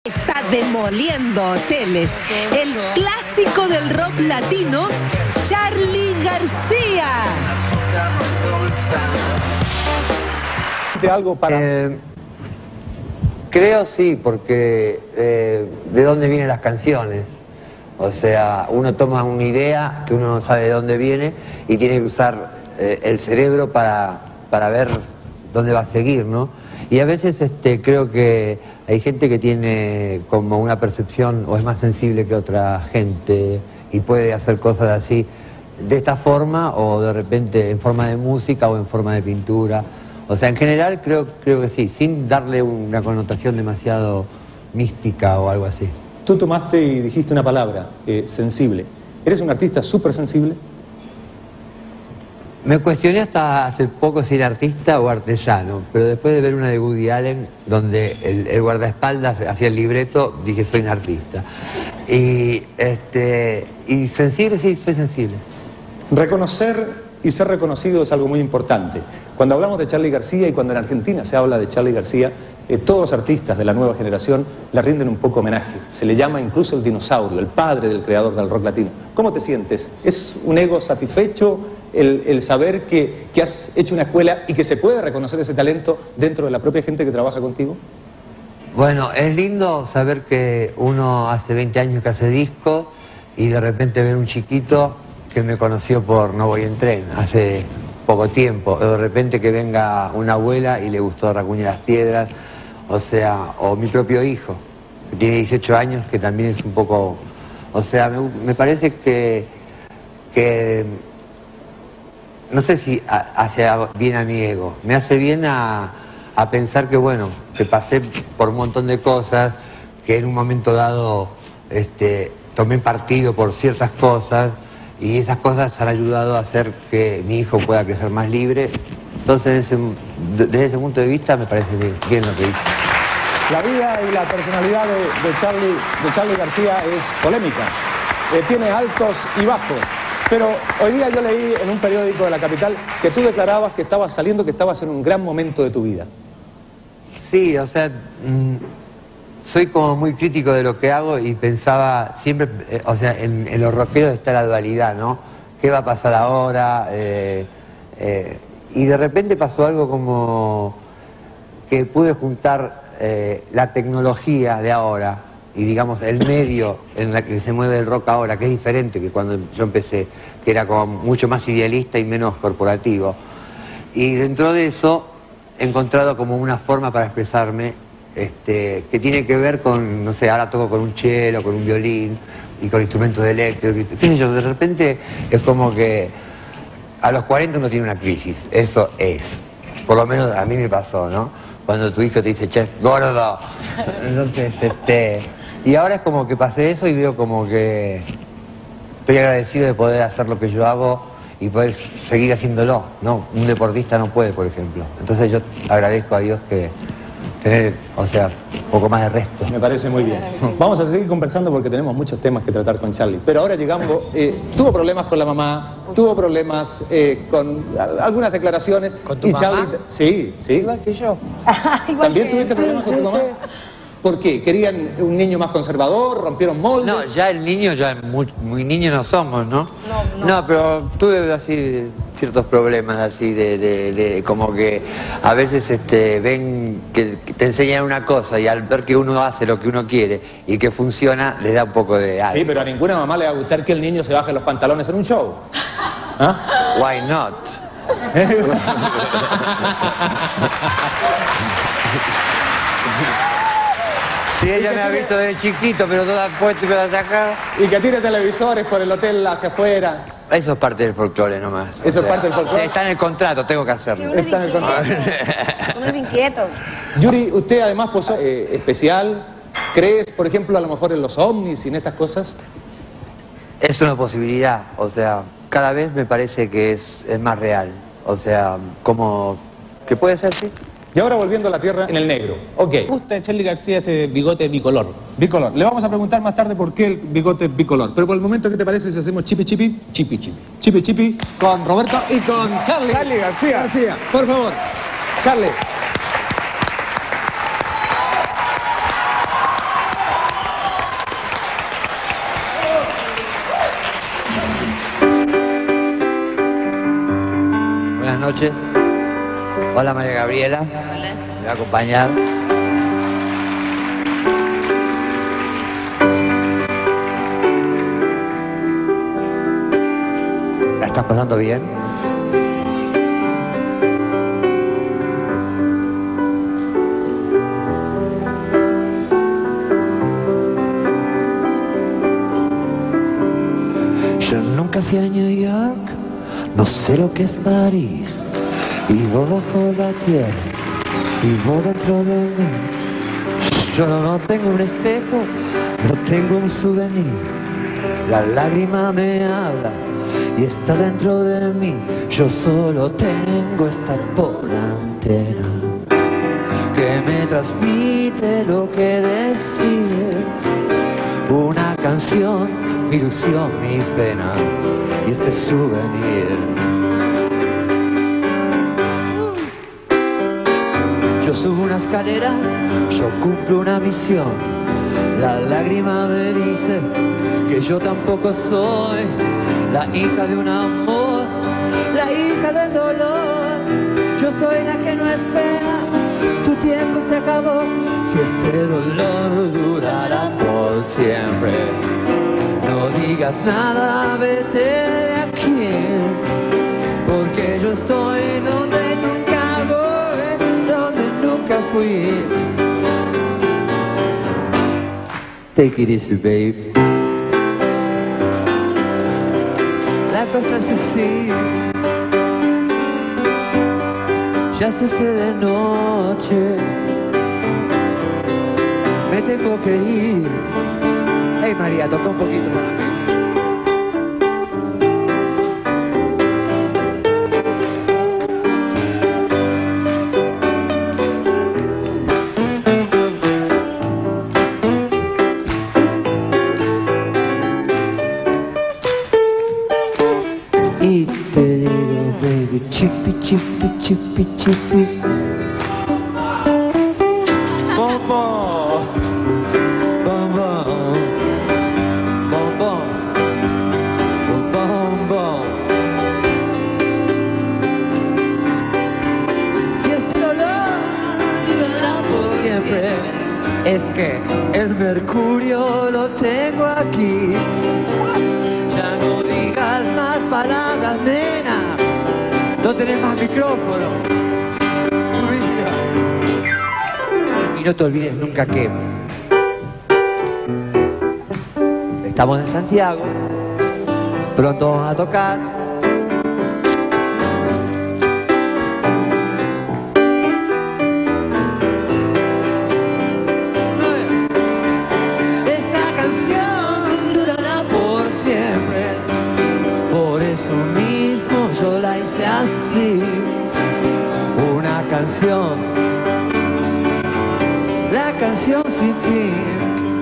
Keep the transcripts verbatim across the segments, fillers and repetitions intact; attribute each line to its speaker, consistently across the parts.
Speaker 1: Está demoliendo hoteles. El clásico del rock latino, Charly García.
Speaker 2: ¿De algo para...?
Speaker 3: Eh, creo sí, porque eh, ¿de dónde vienen las canciones? O sea, uno toma una idea que uno no sabe de dónde viene y tiene que usar eh, el cerebro para, para ver dónde va a seguir, ¿no? Y a veces este, creo que hay gente que tiene como una percepción o es más sensible que otra gente y puede hacer cosas así de esta forma o de repente en forma de música o en forma de pintura. O sea, en general creo, creo que sí, sin darle una connotación demasiado mística o algo así.
Speaker 2: Tú tomaste y dijiste una palabra, eh, sensible. ¿Eres un artista súper sensible?
Speaker 3: Me cuestioné hasta hace poco si era artista o artesano, pero después de ver una de Woody Allen, donde el, el guardaespaldas hacía el libreto, dije soy un artista. Y, este, y sensible, sí, soy sensible.
Speaker 2: Reconocer y ser reconocido es algo muy importante. Cuando hablamos de Charly García y cuando en Argentina se habla de Charly García, eh, todos los artistas de la nueva generación le rinden un poco homenaje. Se le llama incluso el dinosaurio, el padre del creador del rock latino. ¿Cómo te sientes? ¿Es un ego satisfecho el, el saber que, que has hecho una escuela y que se puede reconocer ese talento dentro de la propia gente que trabaja contigo?
Speaker 3: Bueno, es lindo saber que uno hace veinte años que hace disco y de repente ver un chiquito que me conoció por No Voy en Tren hace poco tiempo, o de repente que venga una abuela y le gustó Racuña las Piedras, o sea, o mi propio hijo, que tiene dieciocho años, que también es un poco, o sea, me, me parece que, que, no sé si a, hace bien a mi ego, me hace bien a, a pensar que bueno, que pasé por un montón de cosas, que en un momento dado este, tomé partido por ciertas cosas, y esas cosas han ayudado a hacer que mi hijo pueda crecer más libre. Entonces, desde ese, desde ese punto de vista, me parece bien, bien lo que hice.
Speaker 2: La vida y la personalidad de, de, Charly, de Charly García es polémica. Eh, tiene altos y bajos. Pero hoy día yo leí en un periódico de la capital que tú declarabas que estabas saliendo, que estabas en un gran momento de tu vida.
Speaker 3: Sí, o sea... Mmm... soy como muy crítico de lo que hago y pensaba siempre, eh, o sea, en, en los rockeros está la dualidad, ¿no? ¿Qué va a pasar ahora? Eh, eh, y de repente pasó algo como que pude juntar eh, la tecnología de ahora y digamos el medio en el que se mueve el rock ahora, que es diferente que cuando yo empecé, que era como mucho más idealista y menos corporativo. Y dentro de eso he encontrado como una forma para expresarme Este, que tiene que ver con, no sé, ahora toco con un cello, con un violín y con instrumentos eléctricos, qué sé yo, de repente es como que a los cuarenta uno tiene una crisis, eso es, por lo menos a mí me pasó, ¿no? Cuando tu hijo te dice, che, gordo, entonces, este, y ahora es como que pasé eso y veo como que estoy agradecido de poder hacer lo que yo hago y poder seguir haciéndolo, ¿no? Un deportista no puede, por ejemplo, entonces yo agradezco a Dios que tener, o sea, un poco más de resto.
Speaker 2: Me parece muy bien. Vamos a seguir conversando porque tenemos muchos temas que tratar con Charly. Pero ahora llegamos, eh, tuvo problemas con la mamá, tuvo problemas eh, con algunas declaraciones.
Speaker 3: ¿Con tu
Speaker 2: y
Speaker 3: mamá?
Speaker 2: Charly, sí, sí.
Speaker 3: Igual que yo.
Speaker 1: Igual
Speaker 2: ¿También
Speaker 1: que
Speaker 2: tuviste
Speaker 1: él.
Speaker 2: problemas con tu mamá? ¿Por qué? ¿Querían un niño más conservador? ¿Rompieron moldes?
Speaker 3: No, ya el niño, ya muy, muy niño no somos, ¿no?
Speaker 1: No, no.
Speaker 3: No, pero tuve así ciertos problemas así de, de, de como que a veces este, ven que, que te enseñan una cosa y al ver que uno hace lo que uno quiere y que funciona, les da un poco de algo.
Speaker 2: Sí, pero a ninguna mamá le va a gustar que el niño se baje los pantalones en un show. ¿Ah?
Speaker 3: Why not? Sí, ella me ha visto desde chiquito, pero toda puesta y hasta acá.
Speaker 2: Y que tire televisores por el hotel hacia afuera.
Speaker 3: Eso es parte del folclore nomás.
Speaker 2: Eso es parte del folclore.
Speaker 3: Está en el contrato, tengo que
Speaker 1: Que
Speaker 3: hacerlo.
Speaker 1: uno es
Speaker 2: Está en el contrato.
Speaker 1: inquieto. Uno es inquieto.
Speaker 2: Yuri, usted además posó eh, especial. ¿Crees, por ejemplo, a lo mejor en los ovnis y en estas cosas?
Speaker 3: Es una posibilidad, o sea, cada vez me parece que es, es más real. O sea, como que puede ser, sí.
Speaker 2: Y ahora volviendo a la tierra en el negro. Ok.
Speaker 4: Me gusta Charly García ese bigote bicolor.
Speaker 2: Bicolor. Le vamos a preguntar más tarde por qué el bigote es bicolor. Pero por el momento, ¿qué te parece si hacemos chipi chipi?
Speaker 4: Chipi chipi.
Speaker 2: Chipi chipi con Roberto y con Charly.
Speaker 4: Charly García.
Speaker 2: García, por favor. Charly.
Speaker 3: noches. Hola María Gabriela.
Speaker 1: Hola.
Speaker 3: Me va a acompañar. ¿La estás pasando bien?
Speaker 5: Yo nunca fui a New York, no sé lo que es París. Vivo bajo la tierra, vivo dentro de mí. Yo no tengo un espejo, no tengo un souvenir. La lágrima me habla y está dentro de mí. Yo solo tengo esta pobre antena que me transmite lo que decir. Una canción, mi ilusión, mis penas y este souvenir. Yo subo una escalera, yo cumplo una misión. La lágrima me dice que yo tampoco soy la hija de un amor, la hija del dolor. Yo soy la que no espera, tu tiempo se acabó. Si este dolor durará por siempre, no digas nada, vete de aquí, porque yo estoy donde nunca voy, donde nunca fui. Take it easy, babe. La cosa es así, ya se hace de noche, me tengo que ir. Hey María, toca un poquito para mí. Y te digo, baby, chipi, chipi, chipi, chipi. Bombón, bombón, bombón, bombón. Si este dolor durará por siempre, es que el mercurio lo tengo aquí. Ya no digas más palabras, nena, no tenés más micrófono. Subida. Y no te olvides nunca que estamos en Santiago, pronto vamos a tocar. Esa canción durará por siempre, por eso mismo yo la hice así. Una canción, la canción sin fin.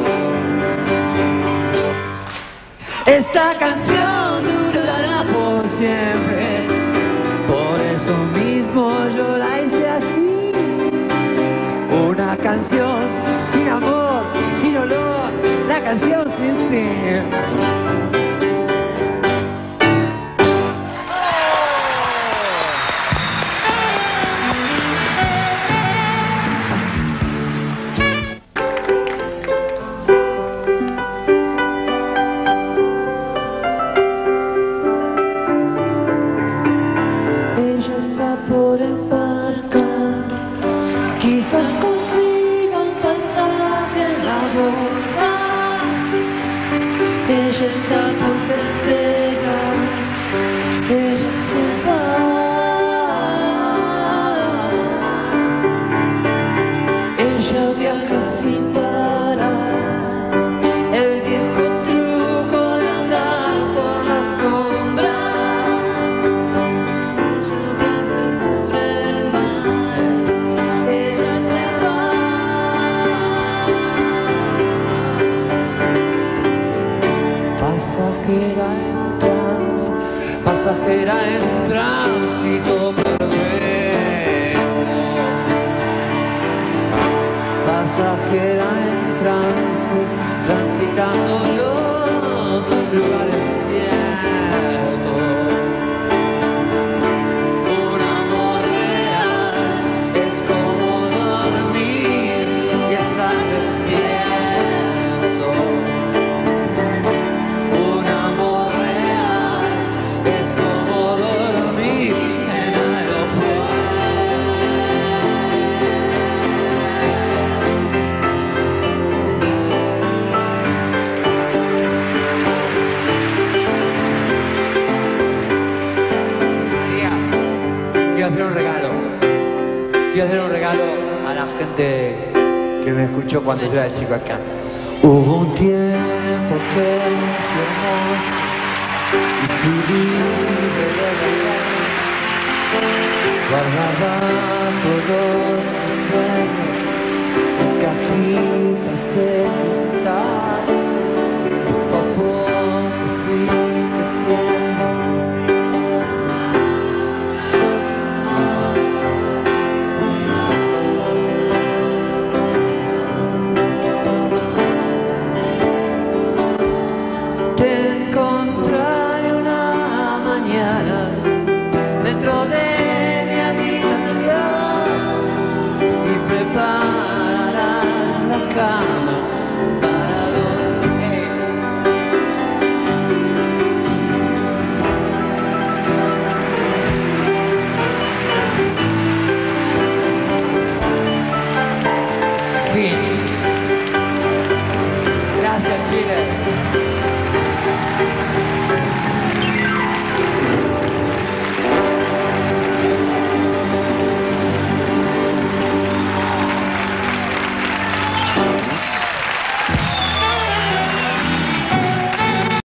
Speaker 5: Esta canción durará por siempre, por eso mismo yo la hice así. Una canción sin amor, sin olor, la canción sin fin. Ella está por embarcar, quizás consiga un pasaje en la boca. Ella está por despegar, ella se va. Ella viaja sin parar, el viejo truco de andar por la sombra. Pasajera en trance, pasajera en tránsito perpetuo. Pasajera en trance, transitando los lugares ciertos. Una
Speaker 3: gente que me escuchó cuando yo era chico acá.
Speaker 5: Hubo un tiempo que fue hermoso y fui libre de verdad. Guardaba todos mis sueños en cajitas de cristal. Poco a poco fui creciendo. Te encontraré una mañana dentro de mi habitación y prepararás la cama para dormir. Fin. Gracias, Chile.